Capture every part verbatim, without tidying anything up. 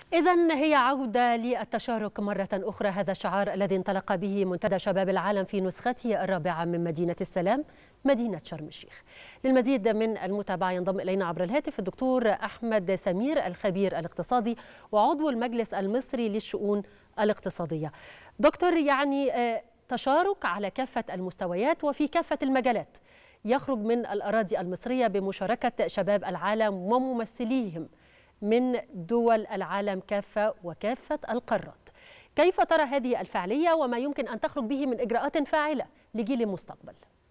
إذن هي عودة للتشارك مرة أخرى، هذا الشعار الذي انطلق به منتدى شباب العالم في نسخته الرابعة من مدينة السلام مدينة شرم الشيخ. للمزيد من المتابعة ينضم إلينا عبر الهاتف الدكتور أحمد سمير الخبير الاقتصادي وعضو المجلس المصري للشؤون الاقتصادية. دكتور، يعني تشارك على كافة المستويات وفي كافة المجالات يخرج من الأراضي المصرية بمشاركة شباب العالم وممثليهم من دول العالم كافة وكافة القارات. كيف ترى هذه الفعالية وما يمكن أن تخرج به من إجراءات فاعلة لجيل المستقبل؟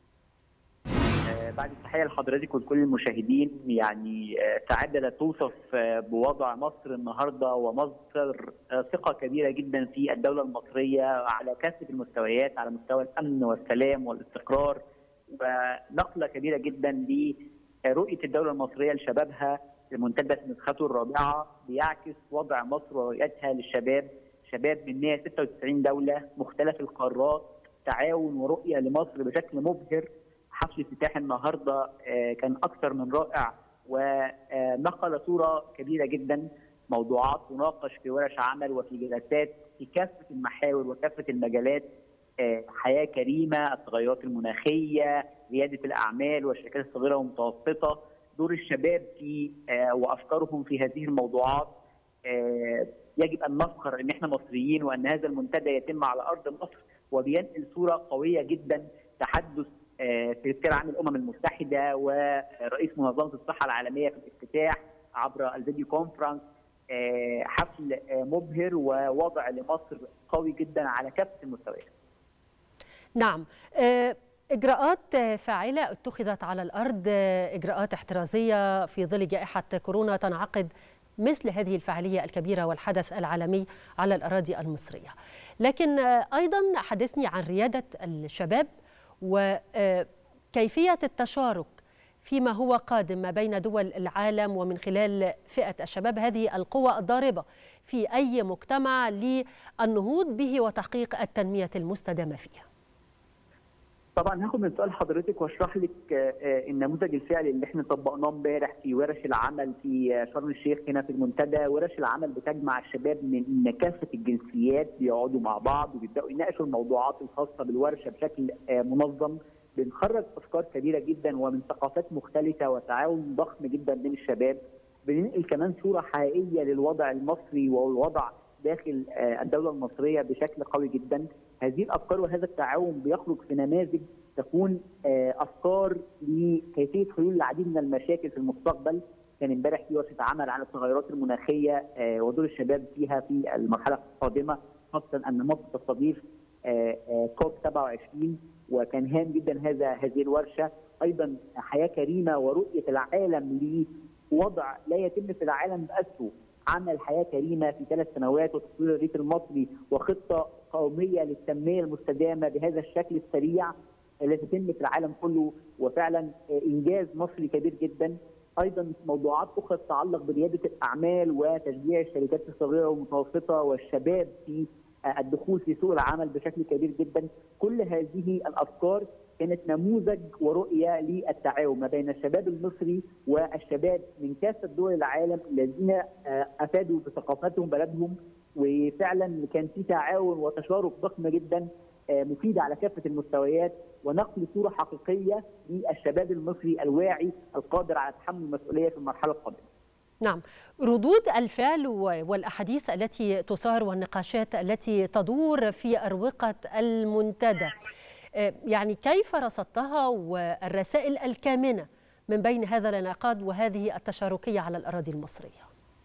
بعد التحية لحضرتك ولكل المشاهدين، يعني سعادة لا توصف بوضع مصر النهاردة ومصدر ثقة كبيرة جدا في الدولة المصرية على كافة المستويات، على مستوى الأمن والسلام والاستقرار، ونقلة كبيرة جدا لرؤية الدولة المصرية لشبابها. المنتدى في نسخته الرابعة بيعكس وضع مصر ورؤيتها للشباب، شباب من مئة وستة وتسعين دولة مختلف القارات، تعاون ورؤية لمصر بشكل مبهر. حفل افتتاح النهارده كان أكثر من رائع ونقل صورة كبيرة جدا، موضوعات تناقش في ورش عمل وفي جلسات في كافة المحاور وكافة المجالات، حياة كريمة، التغيرات المناخية، ريادة الأعمال والشركات الصغيرة والمتوسطة، دور الشباب في وافكارهم في هذه الموضوعات. يجب ان نفخر ان احنا مصريين وان هذا المنتدى يتم على ارض مصر وبينقل صوره قويه جدا. تحدث سكرتير عام الامم المتحده ورئيس منظمه الصحه العالميه في الافتتاح عبر الفيديو كونفرنس، حفل مبهر ووضع لمصر قوي جدا على كافه المستويات. نعم. إجراءات فاعلة اتخذت على الأرض، إجراءات احترازية في ظل جائحة كورونا تنعقد مثل هذه الفعالية الكبيرة والحدث العالمي على الأراضي المصرية. لكن أيضا حدثني عن ريادة الشباب وكيفية التشارك فيما هو قادم ما بين دول العالم ومن خلال فئة الشباب، هذه القوة الضاربة في أي مجتمع للنهوض به وتحقيق التنمية المستدامة فيه. طبعا هاخد من سؤال حضرتك واشرح لك النموذج الفعلي اللي احنا طبقناه امبارح في ورش العمل في شرم الشيخ هنا في المنتدى. ورش العمل بتجمع الشباب من كافه الجنسيات، بيقعدوا مع بعض وبيبداوا يناقشوا الموضوعات الخاصه بالورشه بشكل منظم. بنخرج افكار كبيره جدا ومن ثقافات مختلفه وتعاون ضخم جدا بين الشباب. بننقل كمان صوره حقيقيه للوضع المصري والوضع داخل الدولة المصرية بشكل قوي جدا. هذه الأفكار وهذا التعاون بيخرج في نماذج تكون أفكار لكيفية حلول العديد من المشاكل في المستقبل. كان امبارح في ورشة عمل عن التغيرات المناخية ودور الشباب فيها في المرحلة القادمة، خاصة أن مصر تستضيف كوب سبعة وعشرين، وكان هام جدا هذا هذه الورشة. أيضا حياة كريمة ورؤية العالم لوضع لا يتم في العالم بأسره، عمل حياه كريمه في ثلاث سنوات وتطوير الريف المصري وخطه قوميه للتنميه المستدامه بهذا الشكل السريع اللي تتم في العالم كله، وفعلا انجاز مصري كبير جدا. ايضا موضوعات اخرى تتعلق برياده الاعمال وتشجيع الشركات الصغيره والمتوسطه والشباب في الدخول في سوق العمل بشكل كبير جدا. كل هذه الافكار كانت نموذج ورؤيه للتعاون ما بين الشباب المصري والشباب من كافه دول العالم الذين افادوا بثقافتهم بلدهم، وفعلا كان في تعاون وتشارك ضخم جدا مفيد على كافه المستويات ونقل صوره حقيقيه للشباب المصري الواعي القادر على تحمل المسؤوليه في المرحله القادمه. نعم، ردود الفعل والأحاديث التي تثار والنقاشات التي تدور في أروقة المنتدى، يعني كيف رصدتها والرسائل الكامنة من بين هذا الانعقاد وهذه التشاركية على الأراضي المصرية؟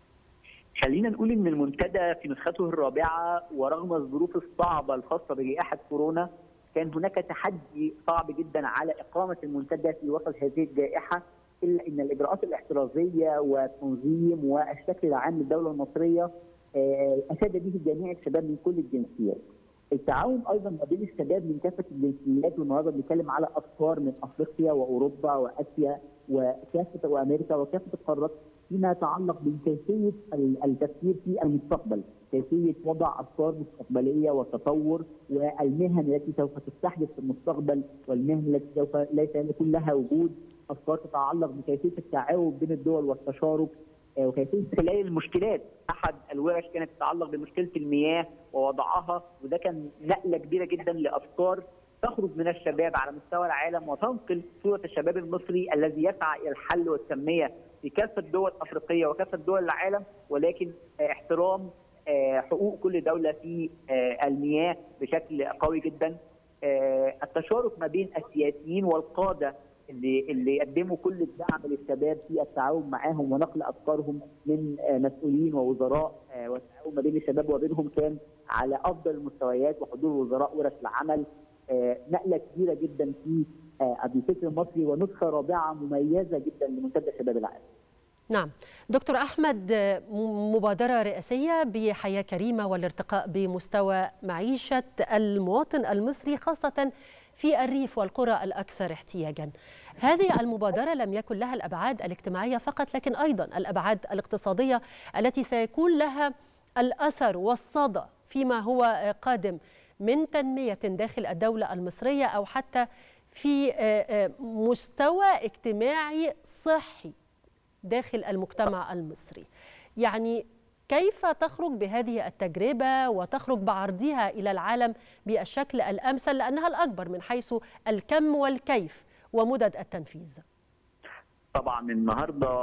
خلينا نقول ان المنتدى في نسخته الرابعة ورغم الظروف الصعبة الخاصة بجائحة كورونا كان هناك تحدي صعب جدا على إقامة المنتدى في وسط هذه الجائحة، إلا أن الإجراءات الاحترازية والتنظيم والشكل العام للدولة المصرية أفاد به جميع الشباب من كل الجنسيات. التعاون ايضا ما بين الشباب من كافه الجنسيات، والنهارده بنتكلم على افكار من افريقيا واوروبا واسيا وكافه وامريكا وكافه القارات فيما يتعلق بكيفيه التفكير في المستقبل، كيفيه وضع افكار مستقبليه والتطور والمهن التي سوف تستحدث في المستقبل والمهن التي سوف ليس يكون لها وجود، افكار تتعلق بكيفيه التعاون بين الدول والتشارك. وكيفيه استغلال المشكلات. احد الورش كانت تتعلق بمشكله المياه ووضعها، وده كان نقله كبيره جدا لافكار تخرج من الشباب على مستوى العالم وتنقل صوره الشباب المصري الذي يسعى الى الحل والتنميه في كافه دول افريقيه وكافه دول العالم، ولكن احترام حقوق كل دوله في المياه بشكل قوي جدا. التشارك ما بين السياسيين والقاده اللي اللي يقدموا كل الدعم للشباب في التعاون معاهم ونقل افكارهم من مسؤولين ووزراء، والتعاون ما بين الشباب وبينهم كان على افضل المستويات، وحضور وزراء ورش العمل. نقله كبيره جدا في الفكر المصري ونسخه رابعه مميزه جدا لمنتدى شباب العالم. نعم دكتور أحمد، مبادرة رئاسية بحياة كريمة والارتقاء بمستوى معيشة المواطن المصري خاصة في الريف والقرى الأكثر احتياجا. هذه المبادرة لم يكن لها الأبعاد الاجتماعية فقط، لكن أيضا الأبعاد الاقتصادية التي سيكون لها الأثر والصدى فيما هو قادم من تنمية داخل الدولة المصرية أو حتى في مستوى اجتماعي صحي داخل المجتمع المصري. يعني كيف تخرج بهذه التجربة وتخرج بعرضها إلى العالم بالشكل الأمثل، لأنها الأكبر من حيث الكم والكيف ومدد التنفيذ؟ طبعا النهارده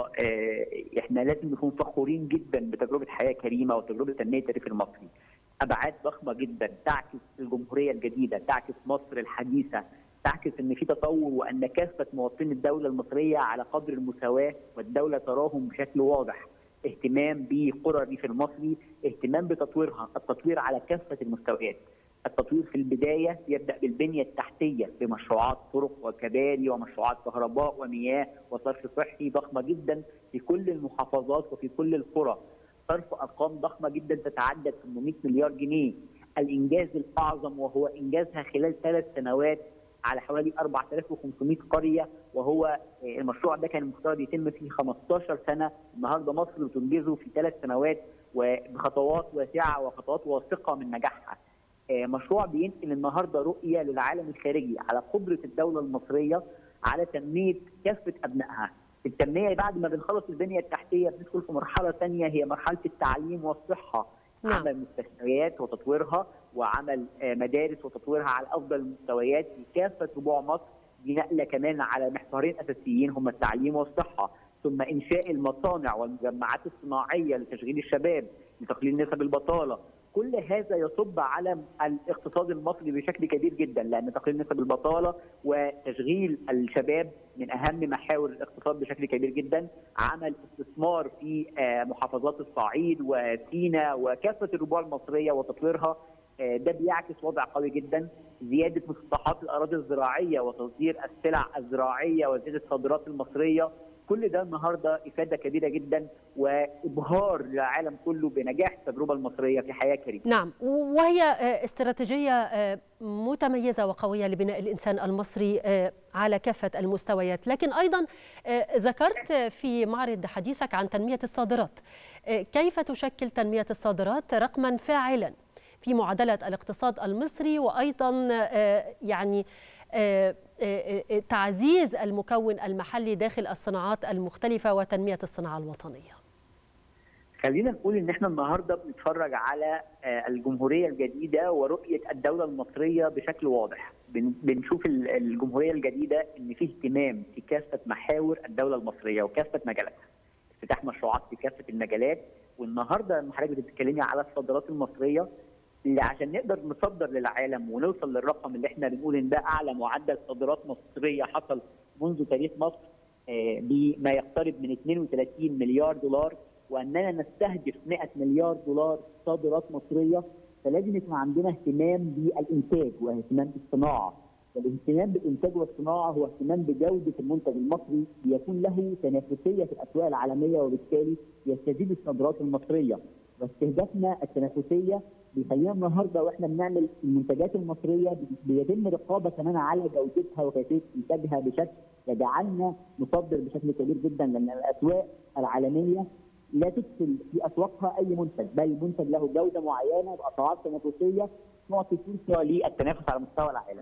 احنا لازم نكون فخورين جدا بتجربه حياه كريمه وتجربه تنميه الريف المصري. ابعاد ضخمه جدا تعكس الجمهوريه الجديده، تعكس مصر الحديثه، تعكس ان في تطور وان كافه مواطني الدوله المصريه على قدر المساواه، والدوله تراهم بشكل واضح. اهتمام بقرى الريف المصري، اهتمام بتطويرها، التطوير على كافه المستويات. التطوير في البدايه يبدا بالبنيه التحتيه بمشروعات طرق وكباري ومشروعات كهرباء ومياه وصرف صحي ضخمه جدا في كل المحافظات وفي كل القرى. صرف ارقام ضخمه جدا تتعدى ثمانمائة مليار جنيه. الانجاز الاعظم وهو انجازها خلال ثلاث سنوات على حوالي أربعة آلاف وخمسمائة قريه، وهو المشروع ده كان المفترض يتم فيه خمستاشر سنه، النهارده مصر بتنجزه في ثلاث سنوات وبخطوات واسعه وخطوات واثقه من نجاحها. مشروع بينقل النهارده رؤيه للعالم الخارجي على قدره الدوله المصريه على تنميه كافه ابنائها. التنميه بعد ما بنخلص البنيه التحتيه بندخل في مرحله ثانيه هي مرحله التعليم والصحه. نعم. عمل مستشفيات وتطويرها وعمل مدارس وتطويرها على افضل المستويات في كافه ربوع مصر. دي نقله كمان على محورين اساسيين هم التعليم والصحه، ثم انشاء المصانع والمجمعات الصناعيه لتشغيل الشباب لتقليل نسب البطاله. كل هذا يصب على الاقتصاد المصري بشكل كبير جدا، لان تقليل نسب البطاله وتشغيل الشباب من اهم محاور الاقتصاد بشكل كبير جدا. عمل استثمار في محافظات الصعيد وسيناء وكافه الربوع المصريه وتطويرها، ده بيعكس وضع قوي جدا. زياده مسطحات الاراضي الزراعيه وتصدير السلع الزراعيه وزياده الصادرات المصريه، كل ده النهارده افاده كبيره جدا وابهار للعالم كله بنجاح التجربه المصريه في حياه كريمه. نعم، وهي استراتيجيه متميزه وقويه لبناء الانسان المصري على كافه المستويات، لكن ايضا ذكرت في معرض حديثك عن تنميه الصادرات. كيف تشكل تنميه الصادرات رقما فاعلا في معادله الاقتصاد المصري، وايضا يعني تعزيز المكون المحلي داخل الصناعات المختلفة وتنمية الصناعة الوطنية؟ خلينا نقول ان احنا النهارده بنتفرج على الجمهورية الجديدة ورؤية الدولة المصرية بشكل واضح. بنشوف الجمهورية الجديدة ان فيه اهتمام في كافة محاور الدولة المصرية وكافة مجالاتها. افتتاح مشروعات في كافة المجالات، والنهارده لما حضرتك بتتكلمي على الصادرات المصرية اللي عشان نقدر نصدر للعالم ونوصل للرقم اللي احنا بنقول ان ده اعلى معدل صادرات مصريه حصل منذ تاريخ مصر بما يقترب من اثنين وثلاثين مليار دولار، واننا نستهدف مئة مليار دولار صادرات مصريه، فلازم يكون عندنا اهتمام بالانتاج واهتمام بالصناعه. والاهتمام بالانتاج والصناعه هو اهتمام بجوده المنتج المصري ليكون له تنافسيه في الاسواق العالميه، وبالتالي يستزيد الصادرات المصريه. واستهدافنا التنافسيه بيخلينا النهارده واحنا بنعمل المنتجات المصريه بيتم رقابه كمان على جودتها وكيفيه انتاجها بشكل يجعلنا نصدر بشكل كبير جدا، لان الاسواق العالميه لا تدخل في اسواقها اي منتج، بل منتج له جوده معينه باسعار تنافسيه تعطي فرصه للتنافس على مستوى العالم.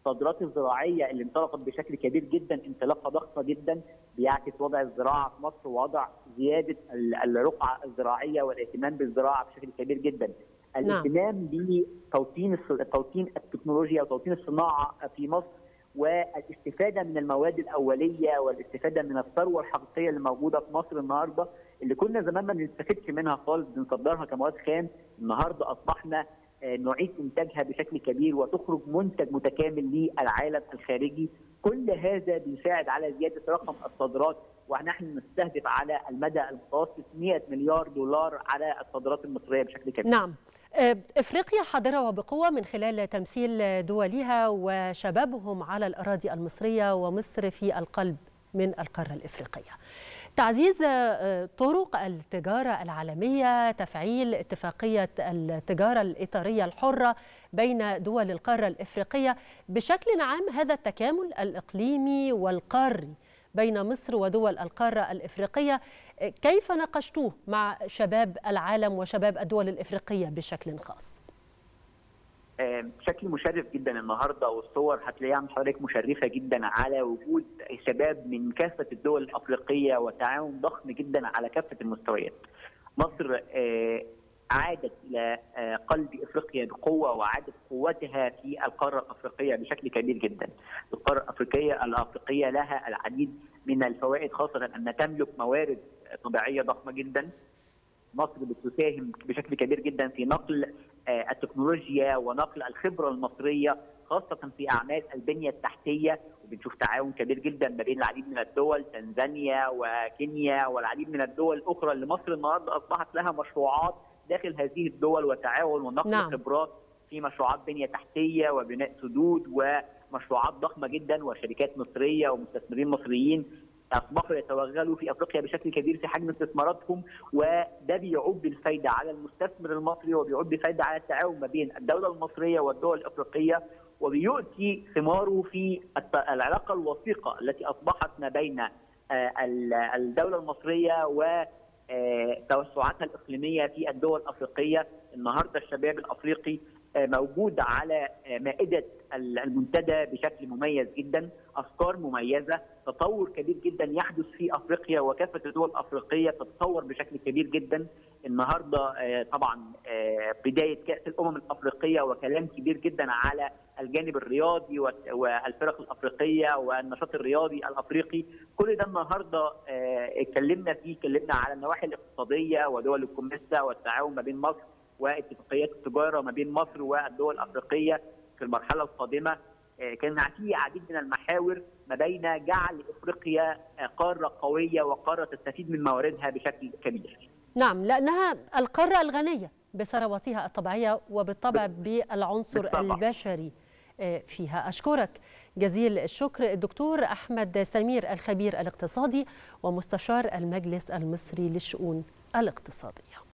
الصادرات الزراعيه اللي انطلقت بشكل كبير جدا انطلاقه ضخمه جدا بيعكس وضع الزراعه في مصر ووضع زياده الرقعه الزراعيه والاهتمام بالزراعه بشكل كبير جدا. الاهتمام بتوطين توطين التكنولوجيا وتوطين الصناعه في مصر والاستفاده من المواد الاوليه والاستفاده من الثروه الحقيقيه اللي موجوده في مصر النهارده، اللي كنا زمان ما بنستفدش منها خالص بنصدرها كمواد خام، النهارده اصبحنا نعيد انتاجها بشكل كبير وتخرج منتج متكامل للعالم الخارجي. كل هذا بيساعد على زياده رقم الصادرات، ونحن نستهدف على المدى المتوسط مئة مليار دولار على الصادرات المصريه بشكل كبير. نعم. افريقيا حاضره وبقوه من خلال تمثيل دولها وشبابهم على الاراضي المصريه، ومصر في القلب من القاره الافريقيه. تعزيز طرق التجارة العالمية، تفعيل اتفاقية التجارة الإطارية الحرة بين دول القارة الإفريقية، بشكل عام هذا التكامل الإقليمي والقاري بين مصر ودول القارة الإفريقية كيف ناقشتوه مع شباب العالم وشباب الدول الإفريقية بشكل خاص؟ بشكل مشرف جدا النهارده، والصور هتلاقيها عند حضرتك مشرفه جدا على وجود شباب من كافه الدول الافريقيه وتعاون ضخم جدا على كافه المستويات. مصر عادت الى قلب افريقيا بقوه وعادت قوتها في القاره الافريقيه بشكل كبير جدا. القاره الافريقيه الافريقيه لها العديد من الفوائد، خاصه ان تملك موارد طبيعيه ضخمه جدا. مصر بتساهم بشكل كبير جدا في نقل التكنولوجيا ونقل الخبره المصريه، خاصه في اعمال البنيه التحتيه، وبنشوف تعاون كبير جدا ما بين العديد من الدول، تنزانيا وكينيا والعديد من الدول الاخرى اللي مصر النهارده اصبحت لها مشروعات داخل هذه الدول وتعاون ونقل نعم. خبرات في مشروعات بنيه تحتيه وبناء سدود ومشروعات ضخمه جدا، وشركات مصريه ومستثمرين مصريين اصبحوا يتوغلوا في افريقيا بشكل كبير في حجم استثماراتهم، وده بيعود بالفايده على المستثمر المصري وبيعود بالفايده على التعاون ما بين الدوله المصريه والدول الافريقيه، وبيؤتي ثماره في العلاقه الوثيقه التي اصبحت ما بين الدوله المصريه وتوسعاتها الاقليميه في الدول الافريقيه. النهارده الشباب الافريقي موجود على مائده المنتدى بشكل مميز جدا، افكار مميزه، تطور كبير جدا يحدث في افريقيا وكافه الدول الافريقيه تتطور بشكل كبير جدا. النهارده طبعا بدايه كاس الامم الافريقيه وكلام كبير جدا على الجانب الرياضي والفرق الافريقيه والنشاط الرياضي الافريقي، كل ده النهارده اتكلمنا فيه، اتكلمنا على النواحي الاقتصاديه ودول الكوميسا والتعاون ما بين مصر واتفاقيات التجاره ما بين مصر والدول الافريقيه في المرحله القادمه. كان فيه عديد من المحاور ما بين جعل افريقيا قاره قويه وقاره تستفيد من مواردها بشكل كبير. نعم، لانها القاره الغنيه بثرواتها الطبيعيه وبالطبع بالعنصر بالطبع. البشري فيها. اشكرك جزيل الشكر الدكتور احمد سمير، الخبير الاقتصادي ومستشار المجلس المصري للشؤون الاقتصاديه.